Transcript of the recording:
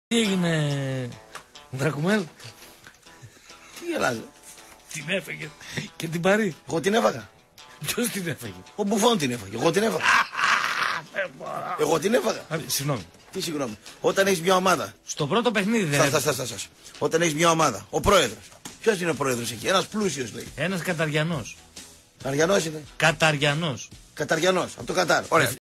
Τι έγινε, Δρακουμέλ? Τι γελάζει? Την έφαγε και την Παρί. Εγώ την έφαγα. Ποιος την έφαγε? Ο Μπουφόν την έφαγε. Εγώ την έφαγα. Εγώ την έφαγα. Συγγνώμη. Τι συγγνώμη? Όταν έχεις μια ομάδα. Στο πρώτο παιχνίδι δεν έφαγε. Στας. Όταν έχεις μια ομάδα. Ο πρόεδρος. Ποιος είναι ο πρόεδρος εκεί? Ένας πλούσιος λέει. Ένας Καταριανός. Αριανός είναι. Καταριανός. Καταριανός. Από το Κατάρ. Ωραία.